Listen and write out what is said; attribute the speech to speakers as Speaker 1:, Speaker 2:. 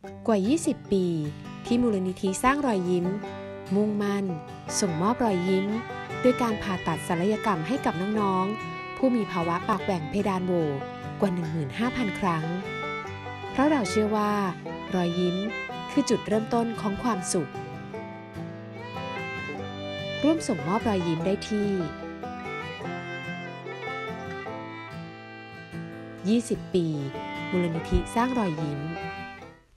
Speaker 1: กว่า 20 ปีที่มูลนิธิสร้างรอยยิ้มมุ่งมั่นส่งมอบรอยยิ้มด้วยการผ่าตัดศัลยกรรมให้กับน้องๆผู้มีภาวะปากแหว่งเพดานโหว่กว่า 15,000 ครั้งเพราะเราเชื่อว่ารอยยิ้มคือจุดเริ่มต้นของความสุขร่วมส่งมอบรอยยิ้มได้ที่20 ปีมูลนิธิสร้างรอยยิ้ม